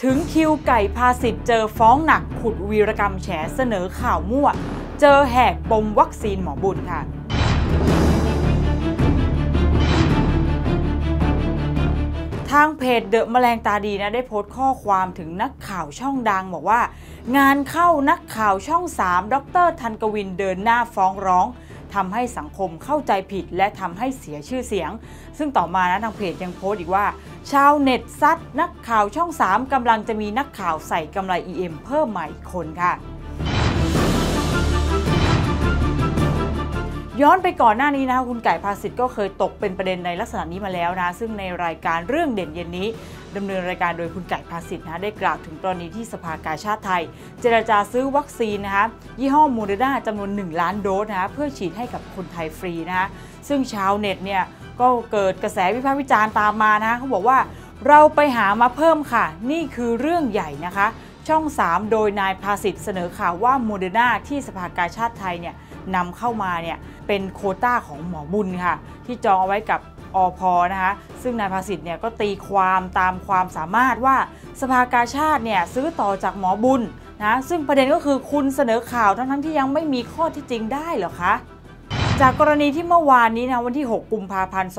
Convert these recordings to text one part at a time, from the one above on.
ถึงคิวไก่ภาสิทธิ์เจอฟ้องหนักขุดวีรกรรมแฉเสนอข่าวมั่วเจอแหกปมวัคซีนหมอบุญค่ะทางเพจเดอะแมลงตาดีนะได้โพสต์ข้อความถึงนักข่าวช่องดังบอกว่างานเข้านักข่าวช่อง3ดร.ธันกวินเดินหน้าฟ้องร้องทำให้สังคมเข้าใจผิดและทำให้เสียชื่อเสียงซึ่งต่อมานะทางเพจยังโพสต์อีกว่าชาวเน็ตซัดนักข่าวช่อง3กำลังจะมีนักข่าวใส่กำไร EM เพิ่มใหม่อีกคนค่ะย้อนไปก่อนหน้านี้นะคะคุณไก่ภาสิทธิ์ก็เคยตกเป็นประเด็นในลักษณะนี้มาแล้วนะซึ่งในรายการเรื่องเด่นเย็นนี้ดำเนินรายการโดยคุณไก่ภาสิทธิ์นะได้กล่าวถึงกรณีที่สภากาชาดไทยเจรจาซื้อวัคซีนนะคะยี่ห้อโมเดอร์นาจำนวน1 ล้านโดสนะคะเพื่อฉีดให้กับคนไทยฟรีนะคะซึ่งชาวเน็ตเนี่ยก็เกิดกระแสวิพากษ์วิจารณ์ตามมานะเขาบอกว่าเราไปหามาเพิ่มค่ะนี่คือเรื่องใหญ่นะคะช่อง3โดยนายภาสิทธิ์เสนอข่าวว่าโมเดอร์นาที่สภากาชาดไทยเนี่ยนำเข้ามาเนี่ยเป็นโควต้าของหมอบุญค่ะที่จองเอาไว้กับอพ.นะคะซึ่งนายภาสิทธิ์เนี่ยก็ตีความตามความสามารถว่าสภากาชาดเนี่ยซื้อต่อจากหมอบุญนะซึ่งประเด็นก็คือคุณเสนอข่าวทั้งที่ยังไม่มีข้อที่จริงได้เหรอคะจากกรณีที่เมื่อวานนี้นะวันที่6 กุมภาพันธ์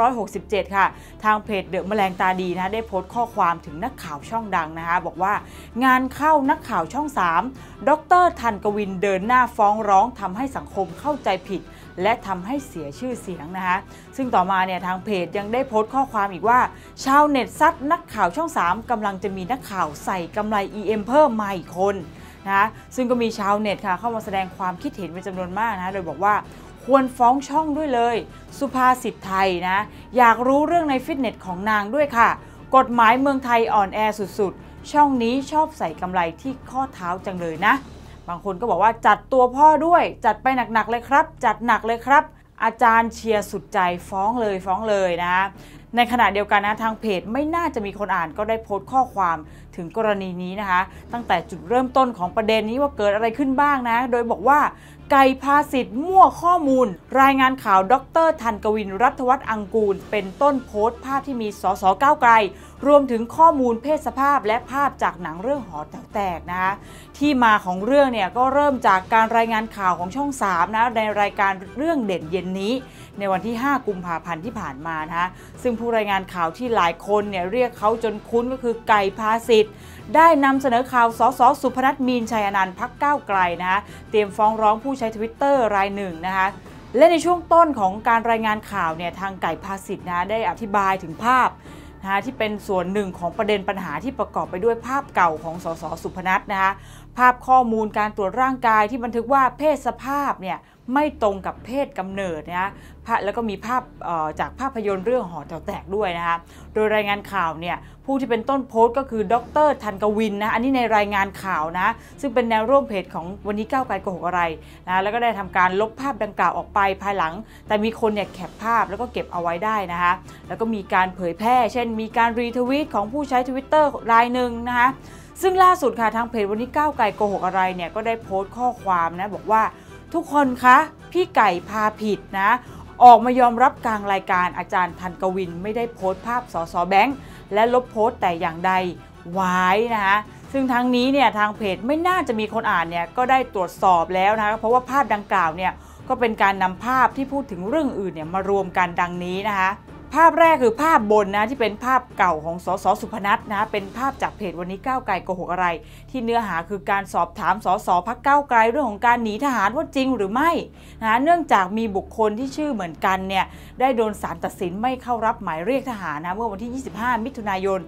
2567 ค่ะทางเพจเดอะแมลงตาดีนะได้โพสต์ข้อความถึงนักข่าวช่องดังนะคะบอกว่างานเข้านักข่าวช่อง3ดร.ธันกวินเดินหน้าฟ้องร้องทำให้สังคมเข้าใจผิดและทำให้เสียชื่อเสียงนะคะซึ่งต่อมาเนี่ยทางเพจยังได้โพสต์ข้อความอีกว่าชาวเน็ตซัดนักข่าวช่อง3กำลังจะมีนักข่าวใส่กำไร EM เพิ่มมาอีกคนนะซึ่งก็มีชาวเน็ตค่ะเข้ามาแสดงความคิดเห็นเป็นจำนวนมากนะโดยบอกว่าควรฟ้องช่องด้วยเลยสุภาษิตไทยนะอยากรู้เรื่องในฟิตเนสของนางด้วยค่ะกฎหมายเมืองไทยอ่อนแอสุดๆช่องนี้ชอบใส่กำไรที่ข้อเท้าจังเลยนะบางคนก็บอกว่าจัดตัวพ่อด้วยจัดไปหนักๆเลยครับจัดหนักเลยครับอาจารย์เชียร์สุดใจฟ้องเลยนะในขณะเดียวกันนะทางเพจไม่น่าจะมีคนอ่านก็ได้โพสต์ข้อความถึงกรณีนี้นะคะตั้งแต่จุดเริ่มต้นของประเด็นนี้ว่าเกิดอะไรขึ้นบ้างนะโดยบอกว่าไก่ภาสิทธิ์มั่วข้อมูลรายงานข่าวดร.ธันกวินรัฐวัฒน์อังกูลเป็นต้นโพสต์ภาพที่มีสสก้าวไกลรวมถึงข้อมูลเพศสภาพและภาพจากหนังเรื่องหอแต๋วแตกนะคะที่มาของเรื่องเนี่ยก็เริ่มจากการรายงานข่าวของช่อง3นะในรายการเรื่องเด่นเย็นนี้ในวันที่5 กุมภาพันธ์ที่ผ่านมานะคะซึ่งผู้รายงานข่าวที่หลายคนเนี่ยเรียกเขาจนคุ้นก็คือไก่ภาสิทธิ์ได้นำเสนอข่าวสสสุพนัท มีนชัยอนันต์พรรคก้าวไกลนะคะเตรียมฟ้องร้องผู้ใช้ Twitter รายหนึ่งนะคะและในช่วงต้นของการรายงานข่าวเนี่ยทางไก่ภาสิทธิ์นะได้อธิบายถึงภาพที่เป็นส่วนหนึ่งของประเด็นปัญหาที่ประกอบไปด้วยภาพเก่าของสสสุพนัทนะคะภาพข้อมูลการตรวจร่างกายที่บันทึกว่าเพศสภาพเนี่ยไม่ตรงกับเพศกำเนิดนะแล้วก็มีภาพจากภาพยนตร์เรื่องหอแต๋วแตกด้วยนะคะโดยรายงานข่าวเนี่ยผู้ที่เป็นต้นโพสต์ก็คือดร.ธันกวินนะอันนี้ในรายงานข่าวนะซึ่งเป็นแนวร่วมเพจของวันนี้ก้าวไกลโกหกอะไรนะแล้วก็ได้ทำการลบภาพดังกล่าวออกไปภายหลังแต่มีคนเนี่ยแคปภาพแล้วก็เก็บเอาไว้ได้นะคะแล้วก็มีการเผยแพร่เช่นมีการรีทวีตของผู้ใช้ Twitter รายหนึ่งนะคะซึ่งล่าสุดค่ะทางเพจวันนี้ก้าวไกลโกหกอะไรเนี่ยก็ได้โพสต์ข้อความนะบอกว่าทุกคนคะพี่ไก่พาผิดนะออกมายอมรับกลางรายการอาจารย์ธันกวินไม่ได้โพสต์ภาพสสแบงค์และลบโพสต์แต่อย่างใดไว้นะคะซึ่งทั้งนี้เนี่ยทางเพจไม่น่าจะมีคนอ่านเนี่ยก็ได้ตรวจสอบแล้วนะคะเพราะว่าภาพดังกล่าวเนี่ยก็เป็นการนำภาพที่พูดถึงเรื่องอื่นเนี่ยมารวมกันดังนี้นะคะภาพแรกคือภาพบนนะที่เป็นภาพเก่าของสสสุพนัทนะเป็นภาพจากเพจวันนี้ก้าวไกลโกหกอะไรที่เนื้อหาคือการสอบถามสสพรรคก้าวไกลเรื่องของการหนีทหารว่าจริงหรือไม่นะเนื่องจากมีบุคคลที่ชื่อเหมือนกันเนี่ยได้โดนศาลตัดสินไม่เข้ารับหมายเรียกทหารนะเมื่อวันที่25 มิถุนายน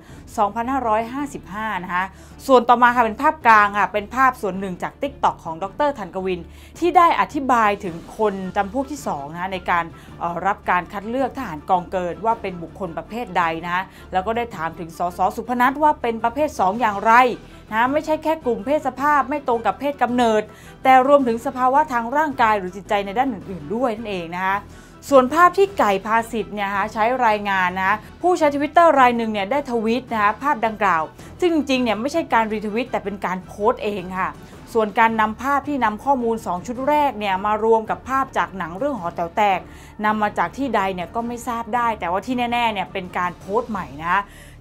2555นะคะส่วนต่อมาค่ะเป็นภาพกลางค่ะเป็นภาพส่วนหนึ่งจาก TikTok ของดร.ธันกวินที่ได้อธิบายถึงคนจำพวกที่2นะในการรับการคัดเลือกทหารกองเกินว่าเป็นบุคคลประเภทใดนะแล้วก็ได้ถามถึงสสสุพนัทว่าเป็นประเภท2อย่างไรนะไม่ใช่แค่กลุ่มเพศสภาพไม่ตรงกับเพศกำเนิดแต่รวมถึงสภาวะทางร่างกายหรือจิตใจในด้านอื่นๆด้วยนั่นเองนะคะส่วนภาพที่ไก่ภาสิทธิ์เนี่ยใช้รายงานนะผู้ใช้ Twitter รายหนึ่งเนี่ยได้ทวีตนะคะภาพดังกล่าวซึ่งจริงๆเนี่ยไม่ใช่การรีทวีตแต่เป็นการโพสต์เองค่ะส่วนการนำภาพที่นำข้อมูล2ชุดแรกเนี่ยมารวมกับภาพจากหนังเรื่องหอแต๋วแตกนำมาจากที่ใดเนี่ยก็ไม่ทราบได้แต่ว่าที่แน่ๆเนี่ยเป็นการโพสต์ใหม่นะ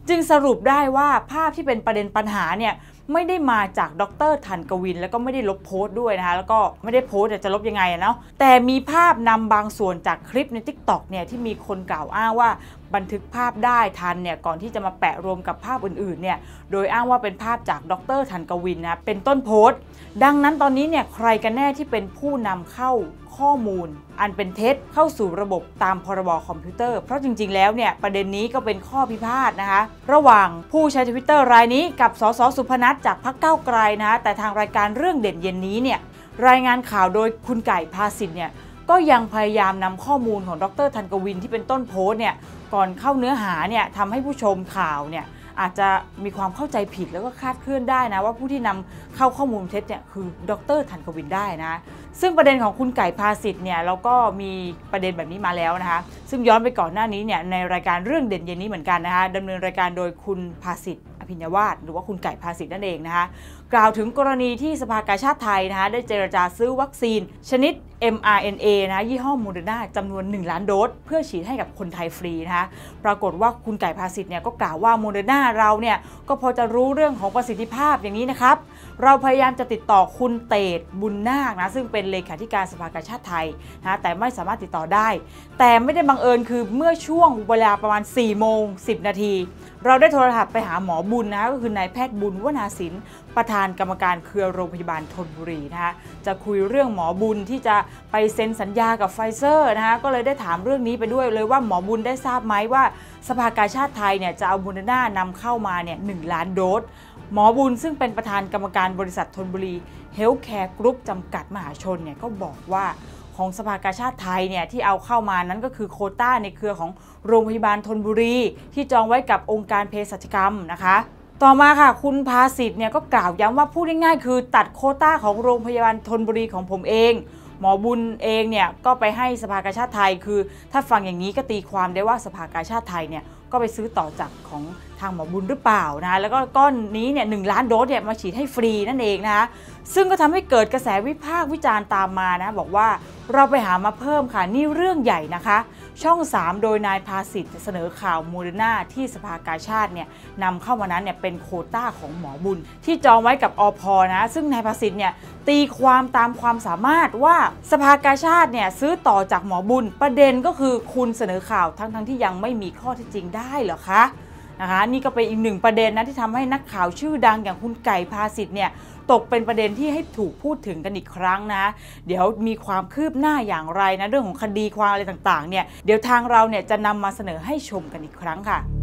จึงสรุปได้ว่าภาพที่เป็นประเด็นปัญหาเนี่ยไม่ได้มาจากดร.ทันกวินแล้วก็ไม่ได้ลบโพสต์ด้วยนะคะแล้วก็ไม่ได้โพสต์จะลบยังไงเนาะแต่มีภาพนำบางส่วนจากคลิปใน TikTok เนี่ยที่มีคนกล่าวอ้างว่าบันทึกภาพได้ทันเนี่ยก่อนที่จะมาแปะรวมกับภาพอื่นๆเนี่ยโดยอ้างว่าเป็นภาพจากดร.ทันกวินนะเป็นต้นโพสต์ดังนั้นตอนนี้เนี่ยใครกันแน่ที่เป็นผู้นำเข้าข้อมูลอันเป็นเท็จเข้าสู่ระบบตามพรบคอมพิวเตอร์เพราะจริงๆแล้วเนี่ยประเด็นนี้ก็เป็นข้อพิพาทนะคะระหว่างผู้ใช้ Twitter รายนี้กับสสสุพนัทจากพรรคก้าวไกลนะแต่ทางรายการเรื่องเด่นเย็นนี้เนี่ยรายงานข่าวโดยคุณไก่ภาสิทธิ์เนี่ยก็ยังพยายามนำข้อมูลของดร.ทันกวินที่เป็นต้นโพสต์เนี่ยก่อนเข้าเนื้อหาเนี่ยทำให้ผู้ชมข่าวเนี่ยอาจจะมีความเข้าใจผิดแล้วก็คลาดเคลื่อนได้นะว่าผู้ที่นำเข้าข้อมูลเท็จเนี่ยคือดร.ทันกวินได้นะซึ่งประเด็นของคุณไก่ภาสิทธิ์เนี่ยเราก็มีประเด็นแบบนี้มาแล้วนะคะซึ่งย้อนไปก่อนหน้านี้เนี่ยในรายการเรื่องเด่นเย็นนี้เหมือนกันนะคะดำเนินรายการโดยคุณภาสิทธิ์อภิญญาวาสหรือว่าคุณไก่ภาสิทธิ์นั่นเองนะคะกล่าวถึงกรณีที่สภากาชาดไทยนะคะได้เจรจาซื้อวัคซีนชนิด mRNA นะยี่ห้อโมเดอร์นาจำนวน1 ล้านโดสเพื่อฉีดให้กับคนไทยฟรีนะคะปรากฏว่าคุณไก่ภาสิทธิ์เนี่ยก็กล่าวว่าโมเดอร์นาเราเนี่ยก็พอจะรู้เรื่องของประสิทธิภาพอย่างนี้นะครับเราพยายามจะติดต่อคุณเตดบุญนาคนะซึ่งเป็นเลขาธิการสภากาชาดไทยนะแต่ไม่สามารถติดต่อได้แต่ไม่ได้บังเอิญคือเมื่อช่วงเวลาประมาณ4:10 นาทีเราได้โทรศัพท์ไปหาหมอบุญนะก็คือนายแพทย์บุญวนาสินประธานกรรมการเครือโรงพยาบาลธนบุรีนะคะจะคุยเรื่องหมอบุญที่จะไปเซ็นสัญญากับไฟเซอร์นะคะก็เลยได้ถามเรื่องนี้ไปด้วยเลยว่าหมอบุญได้ทราบไหมว่าสภากาชาดไทยเนี่ยจะเอาโมเดอร์นานำเข้ามาเนี่ย1 ล้านโดสหมอบุญซึ่งเป็นประธานกรรมการบริษัทธนบุรีเฮลท์แคร์กรุ๊ปจำกัดมหาชนเนี่ยก็บอกว่าของสภากาชาดไทยเนี่ยที่เอาเข้ามานั้นก็คือโควต้าในเครือของโรงพยาบาลธนบุรีที่จองไว้กับองค์การเภสัชกรรมนะคะต่อมาค่ะคุณภาสิทธิ์เนี่ยก็กล่าวย้ำว่าพูดง่ายๆคือตัดโควต้าของโรงพยาบาลธนบุรีของผมเองหมอบุญเองเนี่ยก็ไปให้สภากาชาดไทยคือถ้าฟังอย่างนี้ก็ตีความได้ว่าสภากาชาดไทยเนี่ยก็ไปซื้อต่อจากของทางหมอบุญหรือเปล่านะแล้วก็ก้อนนี้เนี่ย1 ล้านโดสเนี่ยมาฉีดให้ฟรีนั่นเองนะคะซึ่งก็ทำให้เกิดกระแสวิพากษ์วิจารณ์ตามมานะบอกว่าเราไปหามาเพิ่มค่ะนี่เรื่องใหญ่นะคะช่อง3โดยนายภาสิทธิ์เสนอข่าวโมเดอร์นาที่สภากาชาดเนี่ยนำเข้ามานั้นเนี่ยเป็นโควต้าของหมอบุญที่จองไว้กับอพ.นะซึ่งนายภาสิทธิ์เนี่ยตีความตามความสามารถว่าสภากาชาดเนี่ยซื้อต่อจากหมอบุญประเด็นก็คือคุณเสนอข่าวทั้งที่ยังไม่มีข้อเท็จจริงได้เหรอคะนะคะนี่ก็เป็นอีก1ประเด็นนะที่ทำให้นักข่าวชื่อดังอย่างคุณไก่ภาสิทธิ์เนี่ยตกเป็นประเด็นที่ให้ถูกพูดถึงกันอีกครั้งนะเดี๋ยวมีความคืบหน้าอย่างไรนะเรื่องของคดีความอะไรต่างๆเนี่ยเดี๋ยวทางเราเนี่ยจะนำมาเสนอให้ชมกันอีกครั้งค่ะ